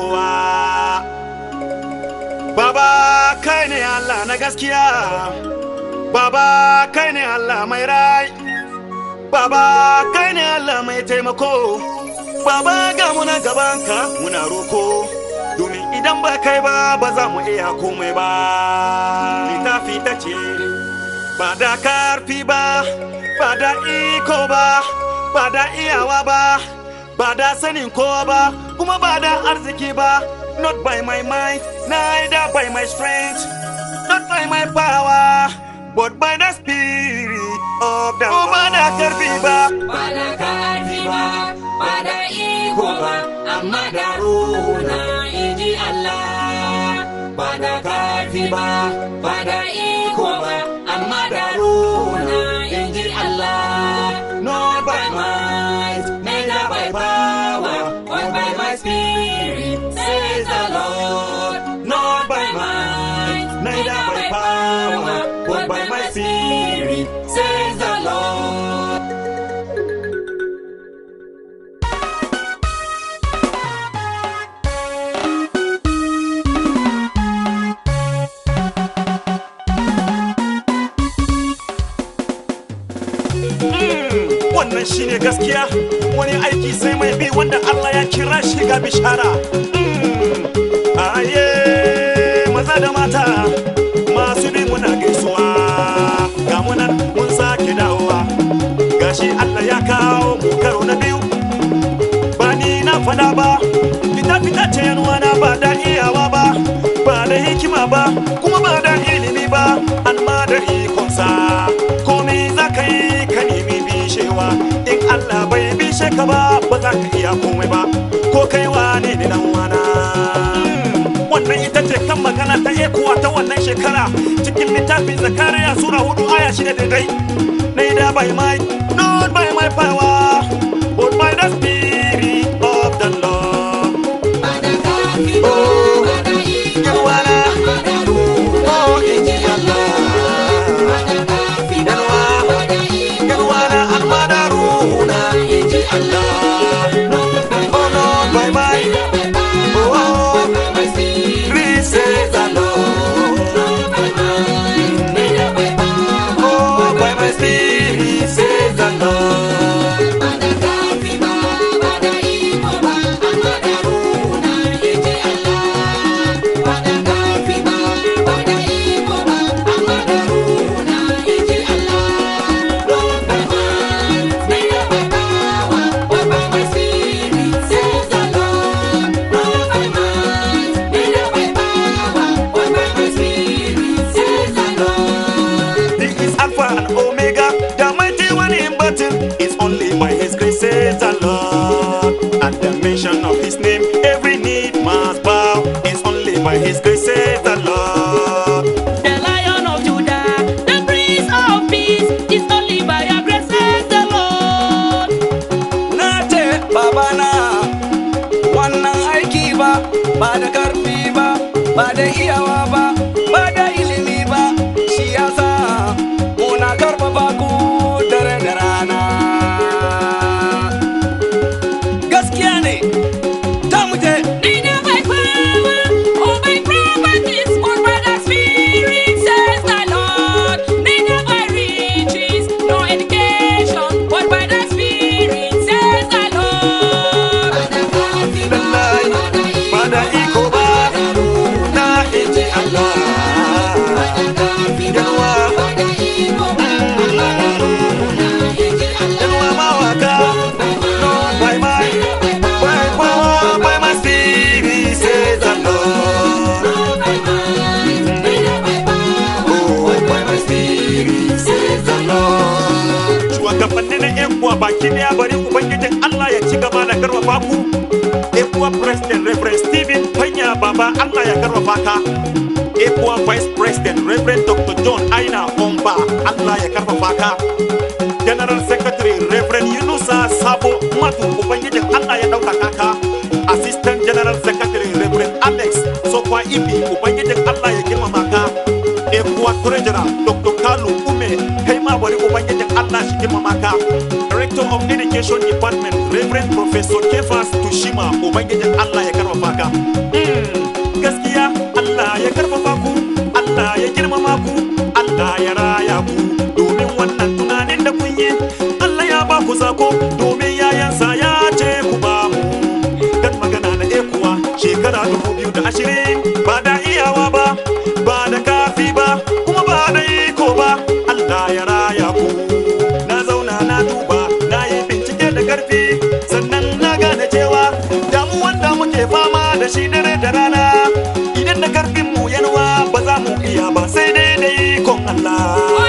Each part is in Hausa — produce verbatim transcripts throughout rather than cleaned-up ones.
kowa. Baba kai ne Allah na gaskiya, Baba kai ne Allah mai rai, Baba kai ne Allah mai taimako, Baba ga muna gabanka muna roko, domin idan ba kai ba ba za mu iya komai ba. Littafi ta ce ba da karfi ba, ba da iko ba, ba da iyawa ba, ba da sanin kowa ba, kuma ba da arziki ba. Not by my might, neither by my strength, not by my power, but by the Spirit of the Lord. Ba da karfi ba, ba da karfi ba, ba da iko ba, amma da ruhuna inji Allah. Ba da karfi ba, ba da iko ba, amma da ruhuna inji Allah. Not by might, neither by power, but by my Spirit, says the Lord. Not by might, neither by power, but by my Spirit, says the Lord. Wannan shine gaskiya, wani aiki sai mai bi wanda Allah ya kira shi ga bishara. Aye, maza da mata masu bi muna gaisuwa, ga munan mun sake dawowa, gashi Allah ya kawo mu karo na biyu. Ba ni na fada ba, fita fita ce yanuwa na, ba da iyawa ba, ba da hikima ba, kuma ba da ilimi ba, amma da ikonsa. Komai za ka yi ka nemi bishewa, in Allah bai bishe ka ba ba za ka iya komai ba, ko kai wane ne dan wana. Wannan ita ce kan magana ta ekuwa ta wannan shekara, cikin littafin Zakariya sura hudu aya shida daidai. Neither by might, not by my power, but by the Spirit of the Lord. Ba da karfi ba, ba da iko ba, amma da ruhuna inji Allah. Ba da karfi ba, ba da iko ba, amma da ruhuna inji Allah. Not by Oh, not by might, by power, but by my Spirit, says the Lord. not by might, neither by power, Oh, by my Spirit, says the Lord. ba da karfi ba, ba da iko ba, amma da ruhuna inji Allah. Ba da karfi ba, ba da iko ba, amma da ruhuna inji Allah. Not by might, neither by power, but by my Spirit, says the Lord. Not by might, neither by power, but by my Spirit, says the Lord. He is Alpha and Omega, the mighty one in battle. It's only by His grace, says the Lord. At the mention of His name, every need must bow. It's only by His grace, says the Lord. The Lion of Judah, the Prince of Peace, is only by your grace, says the Lord. Na ce babana wannan aiki ba, ba da karfi ba, ba da iyawa ba, ba da ilimi ba, shi yasa muna karfafa ku dare da rana. Gaskiya ne, ta mu je. Neither by power or by properties or by the Spirit, says the Lord. Neither by riches nor education, but by the Spirit, says the Lord. Ba da karfi ba, Lallai, ba da ba da iko ba, na inji Allah. ba da karfi ba, Yalwa, ba da iko ba, amma da ruhuna inji Allah. yalwa mawaka, not by might, by power, by my Spirit, says the Lord. Not by might, neither by power, Oh, but by my Spirit, says the Lord. Shugabanni na ekuwa baki daya bari Ubangijin Allah ya ci gaba da karfafa ku. Ekuwa President Reverend Stephen Panya Baba Allah ya karfafa ka. Ekuwa Vice President Reverend Doctor John Aina Omba Allah ya karfafa ka. General Secretary Reverend Yunusa Sabo Matu Ubangijin Allah ya ɗaukaka ka. Assistant General Secretary Reverend Alex Sokwa Ibi Ubangijin Allah ya girmama ka. Ekuwa Treasurer Doctor Kalu Ume kai ma bari Ubangijin Allah shi girmama ka. Director of Education Department, Reverend Professor Kefas Tushima, Ubangijin Allah ya karfafa ka. Mm, gaskiya Allah ya karfafa ku, Allah ya girmama ku, Allah ya raya ku. Domin wannan tunanin da kun yi, Allah ya ba ku sako, domin yayansa ya ce ku ba mu. Kan magana na ekuwa shekara dubu biyu da ashirin ba da iyawa ba, ba da kafi ba, kuma ba da iko ba. Allah ya raya ku. Na zauna na duba, na yi bincike da karfi, sannan na gane cewa damuwan da muke fama da shi dare da rana, idan da karfin mu yanwa ba za mu iya ba, sai dai da ikon Allah.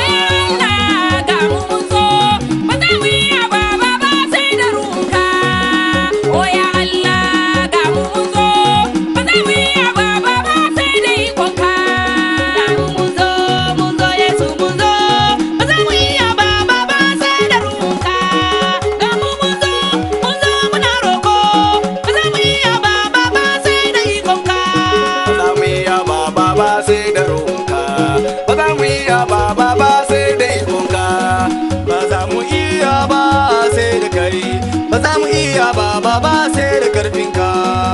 Baba sai da karfinka.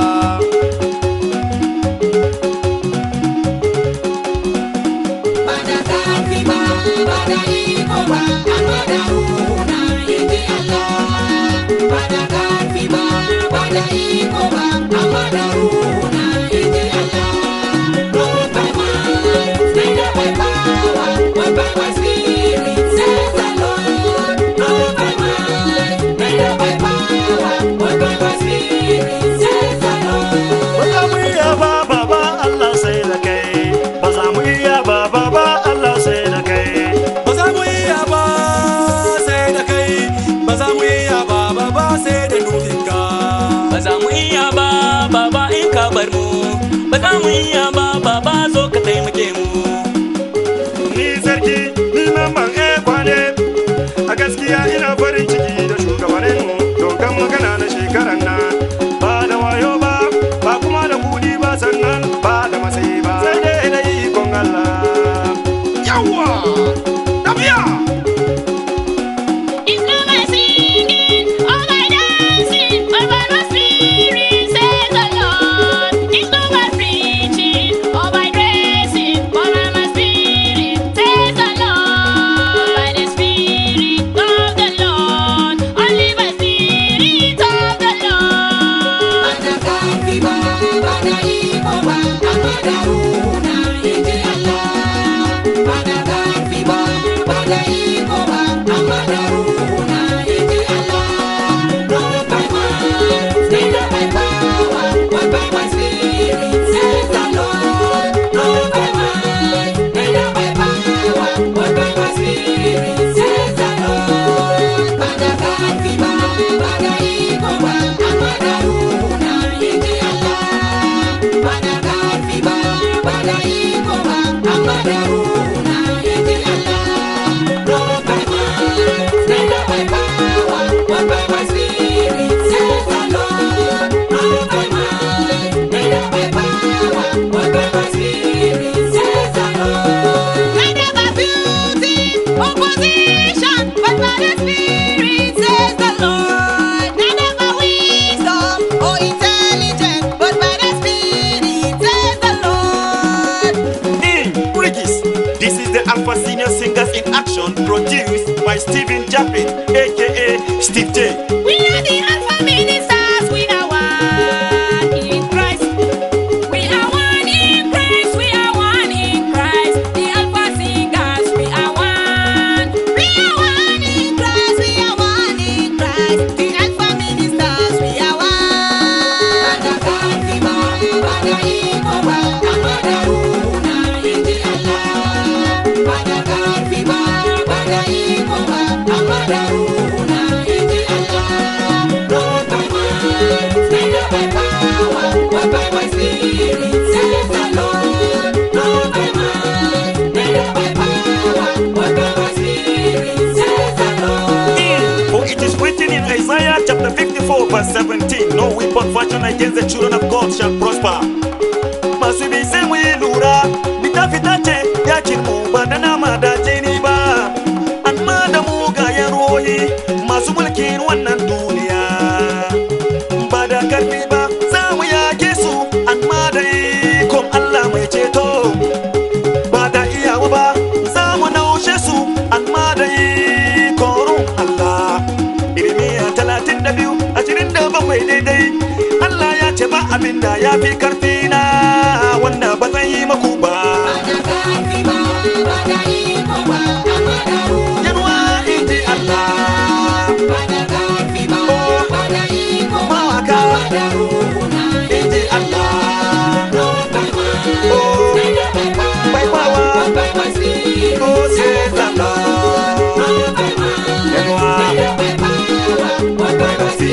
Bada karfi ba, bada iko ba, amma da runa inji Allah. Bada karfi ba, bada iko ba, amma da runa inji Allah. Not by might, neither by power, but by my spirit, says the Lord. Not by might, neither by power, but by my spirit, says the Lord. Ba za mu iya ba baba Allah sai da kai, ba za mu iya ba baba Allah sai da kai. Ba za mu iya ba sai da kai, ba za mu iya ba baba sai da nufinka. Ba za mu iya ba baba in ka bar mu, ba za mu iya ba baba zo ka taimake mu. Ni sarki, ni mamman ekwa ne, a gaskiya ina farin ciki da shugabaninmu, don kan magana na shekaran nan. Ba da wayo ba, ba kuma da kudi ba, sannan ba da matsayi ba, sai dai da ikon Allah. Yawwa! Tafiya! It's not by singing or by dancing or by my spirit, says the Lord. It's not by preaching or by dressing, but by my spirit, says the Lord. By the spirit of the Lord, only by spirit of the Lord. Bada karfi ba, bada iko ba, amma da runa inji Allah. Bada karfi ba, bada iko ba, amma da runa inji Allah. Not by might, neither by power, but by my spirit, says the Lord. Not by might, neither by power, but by my spirit, says the Lord. Bada karfi ba, bada iko ba, amma da runa inji Allah. Bada karfi ba, bada iko ba, amma da runa inji Allah. Not by might, neither by power, but by my spirit, says the Lord. Not by might, neither by power, but by my spirit, says the Lord. Neither by beauty or position, but by the Spirit, says the Lord. Neither by wisdom or intelligence, but by the Spirit, says the Lord. In Brigis, this is the Alpha Senior Singers in Action, produced by Stephen Jaffin, aka Steve J. We are the Alpha Ministers, we are one in Christ. We are one in Christ, we are one in Christ. The Alpha Singers, we are one. We are one in Christ, we are one in Christ. The Alpha Ministers, we are one. Bada karfi ba, bada iko ba, amma da runa inji Allah. Bada karfi ba, bada iko ba, amma da runa inji Allah. Not by might, neither by power, but by my spirit, says the Lord. Not by might, neither by power, but by my spirit, says the Lord. For it is written in Isaiah chapter fifty-four, verse seventeen, no weapon fashioned against the children of God shall prosper. Masu bi sai mu yi lura, bita fita ce yakin mu ba da nama da jini ba, amma da mugayen ruwoyi masu mulki wanda ya fi karfi na wanda ba zan yi maku ba yanuwa inji Allah mawaka inji Allah bai bawa ko sai zalla yanuwa bai basi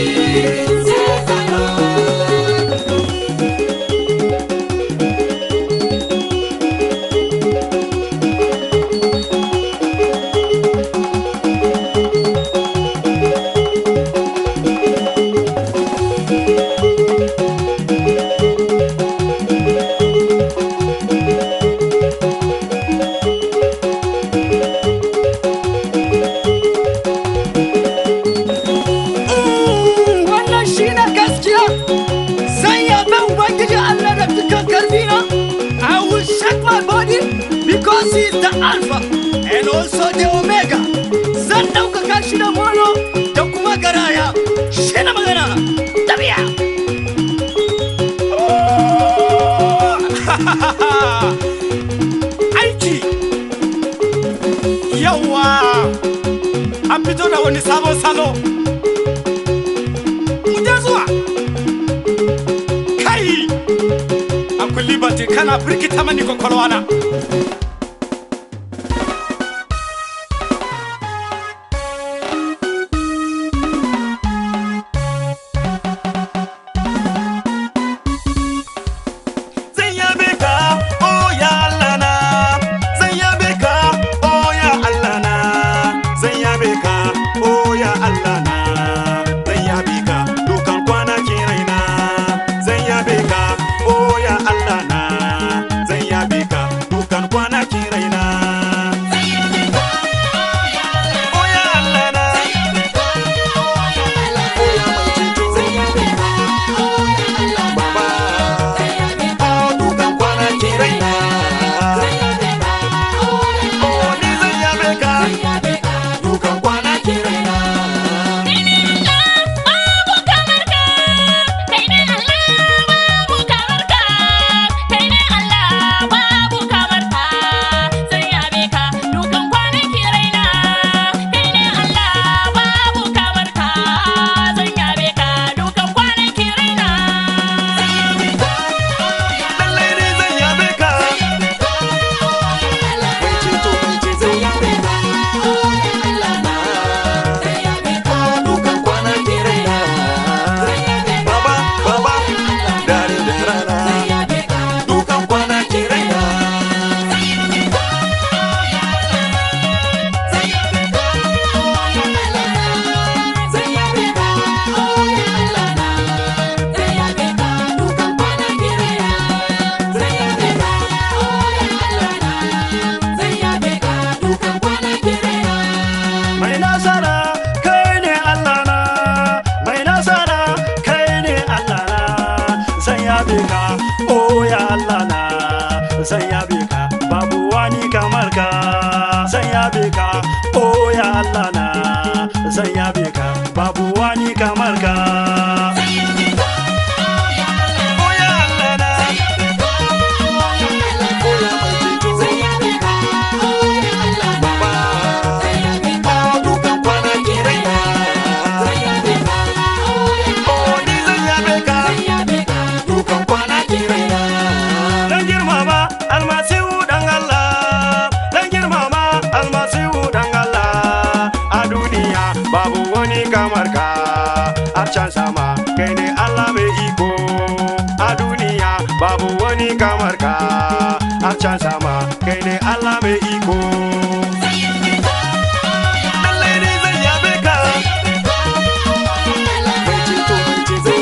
because he is the Alpha and also the Omega. Zan ɗaukaka shi da mono da kuma garaya. Shi na magana. Tabiya. Aiki. Yawa. An fito da wani sabon salo. Mu je zuwa. Kai. Uncle Liberty kana firgita mani kwakwalwa na. Zan yabe ka, babu wani kamar ka. Zan yabe ka, oh ya Allah na. Zan yabe ka, babu wani kamar ka. Can sama kai ne Allah mai iko a duniya babu wani kamar ka a can sama kai ne Allah mai iko lallai ne zan yabe ka mai ceto mai ceto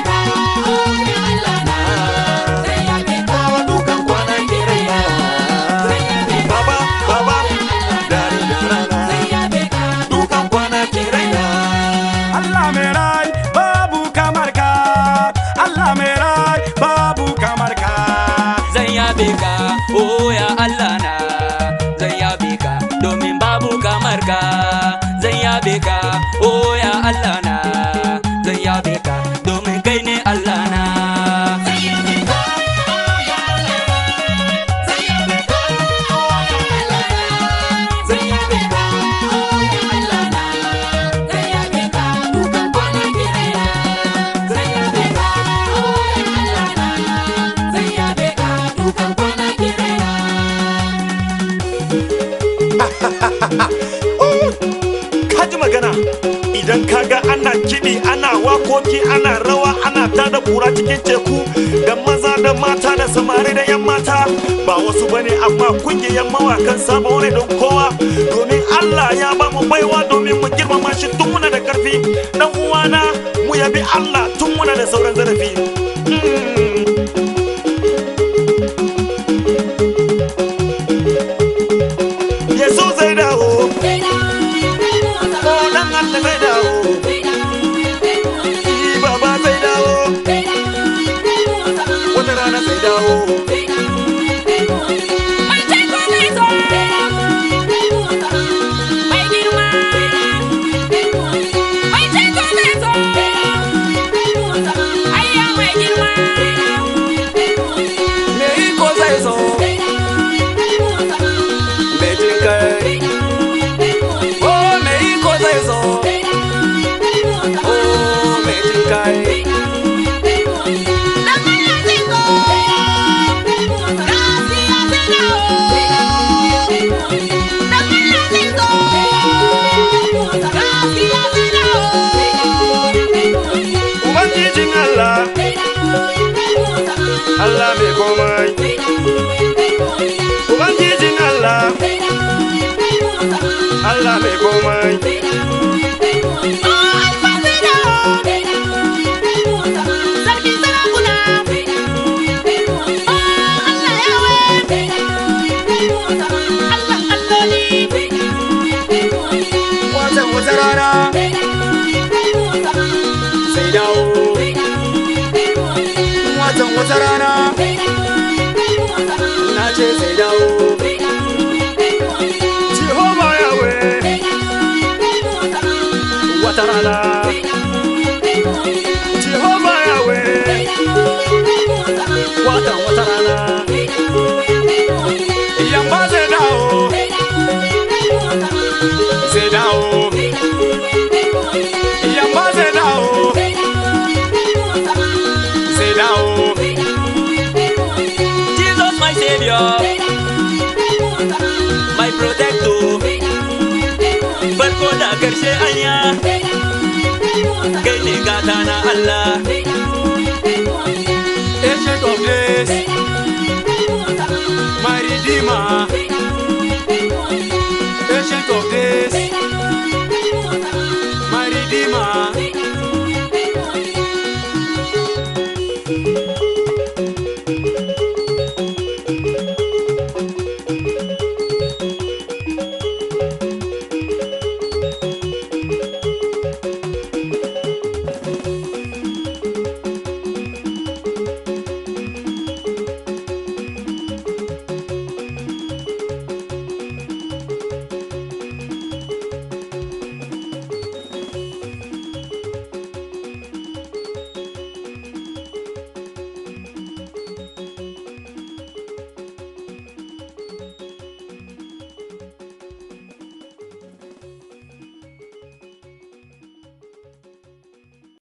dukan kwana ke raina baba baba dare da rana dukan kwana ke raina Allah mai rai babu kamar ka Allah mai rai babu kamar ka zan yabe ka oh ya Allah na zan yabe ka domin babu kamar ka zan yabe ka oh ya Allah na zan yabe ka domin kai ne Allah na kaji magana idan kaga ana kiɗi ana wakoki ana rawa ana tada kura cikin teku da maza da mata da samari da yan mata ba wasu bane amma kungiyar mawakan sabon ne don kowa domin Allah ya ba mu baiwa domin mu girmama shi tun muna da karfi dan uwana mu yabi Allah tun muna da sauran zarafi. Yesu zai dawo, oh dan Allah zai dawo, Baba zai dawo, wata rana zai dawo. Mai taiko zai zo, mai girma. Mai taiko zai zo, ayya mai girma. Me iko zai zo, me jin kai. Oh, me iko zai zo, oh, me jin kai. Dan Allah zai zo, gaskiya zai dawo. Dan Allah zai zo, gaskiya zai dawo. Ubangijin Allah, Allah mai komai. Ubangijin Allah, Allah mai komai. Oh, Alfa zai dawo, sarkin sarakuna. Oh, Allah Yahweh, Allah alloli. Watan wata rana sai dawo. Watan wata rana na ce sai dawo. Jehovah Yahweh, Wata rana Jehovah Yahweh, watan wata rana yamba zai dawo. Zai dawo. Yamba zai dawo. Zai dawo. Jesus my savior, my protector, farko da karshe anya, kai ne gata na Allah. Ancient of days, my redeemer. Ancient of days,